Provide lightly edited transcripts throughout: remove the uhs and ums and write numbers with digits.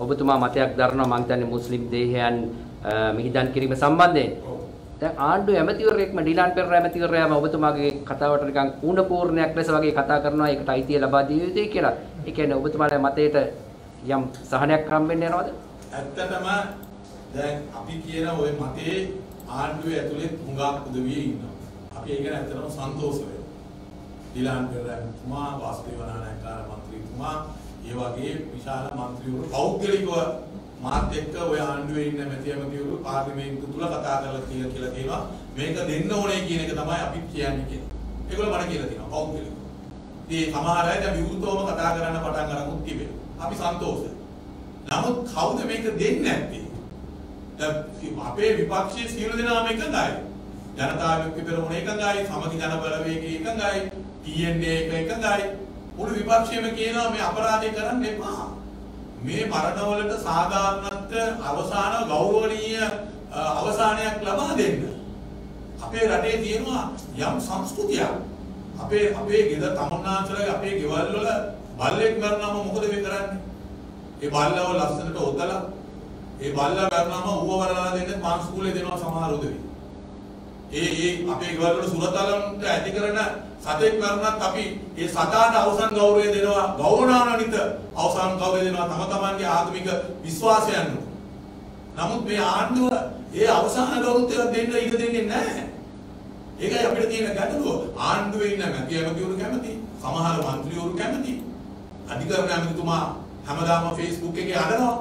ඔබතුමා මතයක් දරනවා මම හිතන්නේ මුස්ලිම් දේහයන් මිහිදන් කිරීම සම්බන්ධයෙන්. දැන් ආණ්ඩුවේ ඇමතිවරයෙක්ම ඩිලාන් පෙරේරා ඇමතිවරයාම ඔබතුමාගේ කතාවට නිකන් ඌණපූර්ණයක් ලෙස වගේ කතා කරනවා ඒකට අයිතිය ලබා දිය යුතුයි කියලා. ඒ කියන්නේ ඔබතුමාගේ මතයට යම් සහනයක් හම්බෙන්න යනවද? ඇත්තටම දැන් අපි කියන ওই මතේ ආණ්ඩුවේ ඇතුලේ හුඟක් උදවිය ඉන්නවා. අපි ඒක ගැන ඇත්තටම සන්තෝෂ වෙනවා. ඩිලාන් පෙරේරා වාස්තේව නායකාර මන්ත්‍රීතුමා ඒ වගේ විශාල මන්ත්‍රීවරු පෞද්ගලිකව මාත් එක්ක ඔය ආණ්ඩුවේ ඉන්න මැතිවරු පාර්ලිමේන්තුව තුල කතා කරලා කියලා තියෙනවා මේක දෙන්න ඕනේ කියන එක තමයි අපි කියන්නේ කියලා. ඒගොල්ලෝ මට කියලා තියෙනවා පෞද්ගලිකව. ඉතින් සමහර අය දැන් විවෘතවම කතා කරන්න පටන් අරමුත් තිබෙනවා. අපි සන්තෝෂයි. නමුත් කවුද මේක දෙන්නේ නැත්තේ? දැන් අපේ විපක්ෂයේ සියලු දෙනාම එකඟයි. ජනතා විමුක්ති පෙරමුණ එකඟයි, සමගි ජන බලවේගය එකඟයි, TNA එක එකඟයි. මුළු විපක්ෂයම කියනවා මේ අපරාධය කරන්න එපා. මේ මරණවලට සාධාරණත්ව අවසාන ගෞරවණීය අවසානයක් ලබා දෙන්න. අපේ රටේ තියෙනවා යම් සංස්කෘතියක්. අපේ ගෙදර තමුන්නාන්සලගේ අපේ ගෙවල් වල බල්ලෙක් මරනම මොකද මේ කරන්නේ? ඒ බල්ලව ලස්සනට ඔතලා ඒ බල්ලා මරනම ඌව වරලා දෙන්න මාංශ කුලේ දෙනවා සමහර උදවි. ඒ අපේ ගෙවල් වල සුරතලන්ට ඇති කරන සතෙක් මරුණත් අපි ඒ සතාට අවසන් ගෞරවය දෙනවා ගෞරවාන්විත අවසන් ගෞරවය දෙනවා තම තමන්ගේ ආගමික විශ්වාසයන්. නමුත් මේ ආණ්ඩුව ඒ අවසන් ගෞරවය දෙන්න ඉඩ දෙන්නේ නැහැ. ඒකයි අපිට තියෙන ගැටලුව. ආණ්ඩුවේ ඉන්න මැතිවරු කැමති, සමහර മന്ത്രിවරු කැමති. අධිකරණ ඇමතිතුමා හැමදාම Facebook එකේ අහනවා.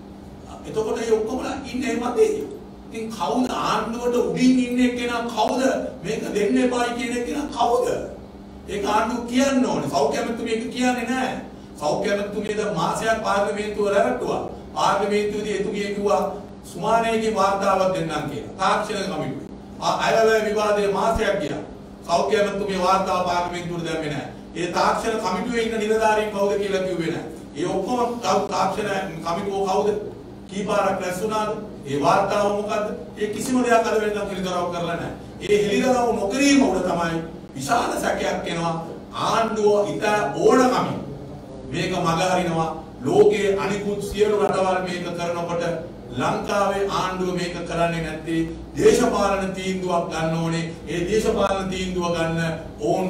එතකොට ඒ ඔක්කොම ඉන්නේ මතේ. ඉතින් කවුද ආණ්ඩුවට උඩින් ඉන්නේ කෙනා කවුද මේක දෙන්න එපායි කියන කෙනා කවුද? ඒක ආණ්ඩුව කියන්න ඕනේ. සෞඛ්‍ය ඇමතිතුමිය මේක කියන්නේ නැහැ. සෞඛ්‍ය ඇමතිතුමියද මාසයක් පාර්ලිමේන්තුව රැවට්ටුවා. පාර්ලිමේන්තුවේදී එතුමිය කිව්වා සුමානේගේ වාර්තාවක් දෙන්නම් කියලා. තාක්ෂණ කමිටුවේ. අයවැය විවාදයේ මාසයක් ගියා. සෞඛ්‍ය ඇමතිතුමිය වාර්තාව පාර්ලිමේන්තුවට දැම්මේ නැහැ. ඒ තාක්ෂණ කමිටුවේ ඉන්න නිලධාරීන් කවුද කියලා කිව්වේ නැහැ. ඒ ඔක්කොම තාක්ෂණ කමිටුව කවුද? කීපාරක් රැස්ුණාද? ඒ වාර්තාව මොකද්ද? ඒ කිසිම දෙයක් අද වෙනකම් හෙළිදරව් කරලා නැහැ. ඒ හෙළිදරව් නොකිරීම උඩ තමයි විශාල සැකයක් එනවා. ආණ්ඩුව ඉත ඕනකමින් මේක මගහරිනවා. ලෝකයේ අනිකුත් සියලු රටවල් මේක කරනකොට ලංකාවේ ආණ්ඩුව මේක කරන්නේ නැත්තේ දේශපාලන තීන්දුවක් ගන්න ඕනේ. ඒ දේශපාලන තීන්දුව ගන්න ඕන්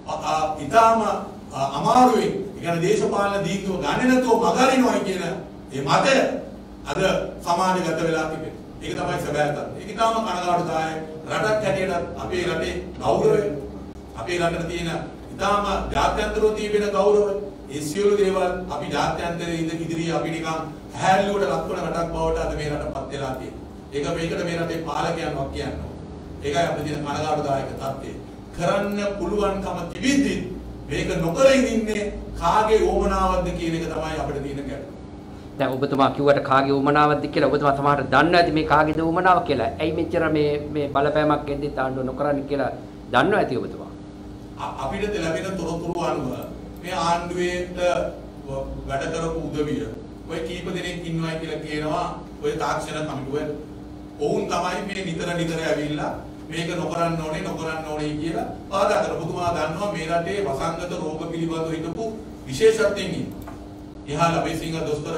ඉතාම අමාරුයි. ඒ කියන්නේ දේශපාලන තීන්දුව ගන්නේ නැතුව මගහරිනවා කියන ඒ මතය අද සමාජගත වෙලා තිබෙනවා. ඒක තමයි සැබෑ තත්ත්වය. ඒක තාම කනගාටුදායක. රටක් හැටියට අපේ රටේ ගෞරවය, අපේ රටේ තියෙන ඊටාම ජාත්‍යන්තරෝ තියෙන ගෞරවය, ඒ සියලු දේවල් අපි ජාත්‍යන්තරයේ ඉදිරියේ අපි නිකන් හැල්ලුවට ලක්වන රටක් බවට අද මේ රටපත් වෙලා තියෙනවා. ඒක මේකට මේ රටේ පාලකයන්වත් කියනවා. ඒකයි අපේ තියෙන කනගාටුදායක තත්ත්වය. කරන්න පුළුවන්කම තිබිද්දි මේක නොකර ඉන්නේ කාගේ ඕමනාවක්ද කියන එක තමයි අපිට තියෙන ගැටලුව. දැන් ඔබතුමා කිව්වට කාගේ උමනාවක්ද කියලා ඔබතුමා සමහරට දන්නවා ඇති මේ කාගේද උමනාව කියලා. ඇයි මෙච්චර මේ බලපෑමක් එද්දි ආණ්ඩුව නොකරන්නේ කියලා දන්නවා ඇති ඔබතුමා. අපිට ලැබෙන තොරතුරු අනුව මේ ආණ්ඩුවේට වැඩ කරපු උදවිය ඔය කීප දෙනෙක් ඉන්නවා කියලා කියනවා ඔය තාක්ෂණ කමිටුවේ. ඔවුන් තමයි මේ නිතර ඇවිල්ලා මේක නොකරන්න ඕනේ කියලා බාධා කරලා. ඔබතුමා දන්නවා මේ රටේ වසංගත රෝග පිළිබඳව හිටපු විශේෂඥයින් ඉන්නවා. ඉහළ බේසිංහ දොස්තර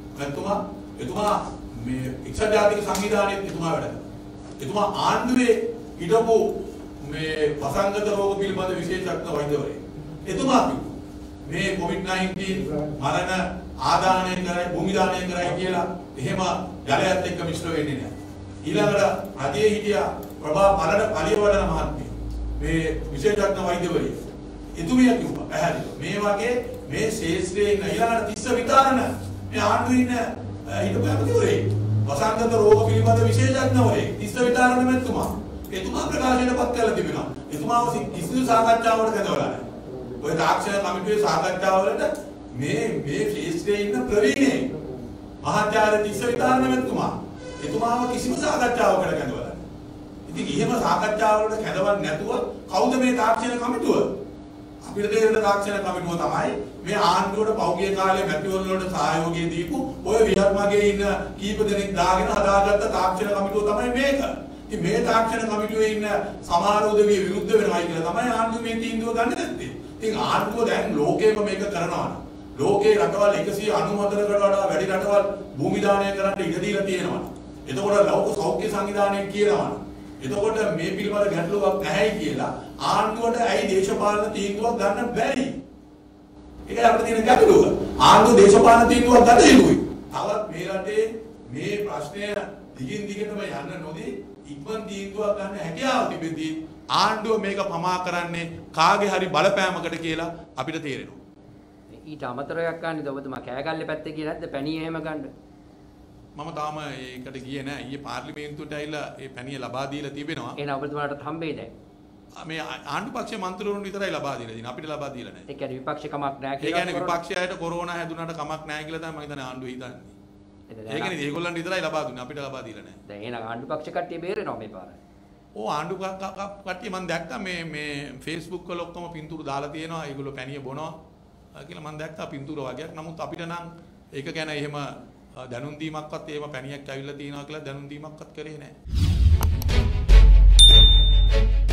එතුමා මේ එක්සත් ජාතික සංවිධානයේ එතුමා වැඩ කරා. එතුමා ආණ්ඩුවේ හිටපු මේ වසංගත රෝග පිළිබඳ විශේෂඥ වෛද්‍යවරයෙක්. එතුමා මේ COVID-19 මරණ ආදානය කරයි භූමි දානය කරයි කියලා එහෙම ජලයත් එක්ක මිශ්‍ර වෙන්නේ නැහැ. ඊළඟට රජයේ හිටියා ප්‍රභා පලියවඩන මහත්මිය. මේ විශේෂඥ වෛද්‍යවරිය. එතුමිය කිව්වා පැහැදිලිව මේ වගේ මේ ශේෂ්ත්‍රයේ ඉන්න ඊළඟට 30 විතරන මේ ආණ්ඩුවේ ඉන්න හිටපු ඇමතිවරයෙක් වසංගත රෝග පිළිබඳ විශේෂඥවරයෙක් 30 විතරන මෙතුමා එතුමා ප්‍රකාශයටපත් කරලා තිබෙනවා. එතුමාව කිසිදු සාකච්ඡාවකට කැඳවලා නැහැ. ඔය තාක්ෂණ කමිටුවේ සාකච්ඡාවලට මේ ශේෂ්ත්‍රයේ ඉන්න ප්‍රවීණයෙක් මහාචාර්ය 30 විතරන මෙතුමා එතුමාව කිසිම සාකච්ඡාවකට කැඳවලා නැහැ. ඉතින් එහෙම සාකච්ඡාවලට කැඳවන්නේ නැතුව කවුද මේ තාක්ෂණ කමිටුව? අපිට දෙන්න තාක්ෂණ කමිටුව තමයි මේ ආණ්ඩුවට පෞද්ගලික කාලේ මැතිවරණ වලට සහයෝගය දීපු ඔය විහාරමගේ ඉන්න කීප දෙනෙක් දාගෙන හදාගත්ත තාක්ෂණ කමිටුව තමයි මේක. ඉතින් මේ තාක්ෂණ කමිටුවේ ඉන්න සමහර උදවිය විරුද්ධ වෙනවා කියලා තමයි ආණ්ඩුව මේ තීන්දුව ගන්න නැත්තේ. ඉතින් ආණ්ඩුව දැන් ලෝකෙම මේක කරනවා. ලෝකේ රටවල් 194කට වඩා වැඩි රටවල් භූමි දානය කරන්න ඉඩ දීලා තියෙනවා. එතකොට ලෞකික සෞඛ්‍ය සංවිධානය කියනවා. එතකොට මේ පිළිබඳ ගැටලුවක් නැහැයි කියලා ආණ්ඩුවට ඇයි දේශපාලන තීන්දුවක් ගන්න බැරි? ඒකයි අපිට තියෙන ගැටලුව. ආණ්ඩුව දේශපාලන තීන්දුවක් ගන්න යුතුයි. තවත් මේ රටේ මේ ප්‍රශ්නය දිගින් දිගටම යන්න නොදී ඉක්මන් තීන්දුවක් ගන්න හැකියාව තිබෙද්දී ආණ්ඩුව මේක පමා කරන්නේ කාගේ හරි බලපෑමකට කියලා අපිට තේරෙනවා. ඊට අමතරව එකක් ගන්නද ඔබතුමා කෑගල්ලේ පැත්තේ ගියේ නැද්ද පැණිය එහෙම ගන්න? මම තාම ඒකට ගියේ නැහැ. ඊයේ පාර්ලිමේන්තුවට ඇවිල්ලා ඒ පැණිය ලබා දීලා තිබෙනවා. එහෙනම් ඔබතුමාට හම්බෙයි දැන්. මේ ආණ්ඩු පක්ෂයේ මන්ත්‍රීවරුන් විතරයි ලබා දීලා තියෙන්නේ. අපිට ලබා දීලා නැහැ. ඒ කියන්නේ විපක්ෂ කමක් නැහැ කියලා. ඒ කියන්නේ විපක්ෂයට කොරෝනා හැදුනට කමක් නැහැ කියලා තමයි මම හිතන්නේ ආණ්ඩුව හිතන්නේ. ඒ කියන්නේ ඒගොල්ලන්ට විතරයි ලබා දුන්නේ. අපිට ලබා දීලා නැහැ. දැන් එහෙනම් ආණ්ඩු පක්ෂ කට්ටිය බේරෙනවා මේ පාර. ඕ ආණ්ඩු කට්ටිය මම දැක්කා මේ Facebook වල ඔක්කොම පින්තූර දාලා තියෙනවා. ඒගොල්ලෝ පැණිය බොනවා කියලා මම දැක්කා පින්තූර වගේක්. නමුත් අපිට නම් ඒක ගැන එහෙම දැනුම් දීමක්වත් එහෙම පැණියක් ඇවිල්ලා තියෙනවා කියලා දැනුම් දීමක්වත් කරේ නැහැ.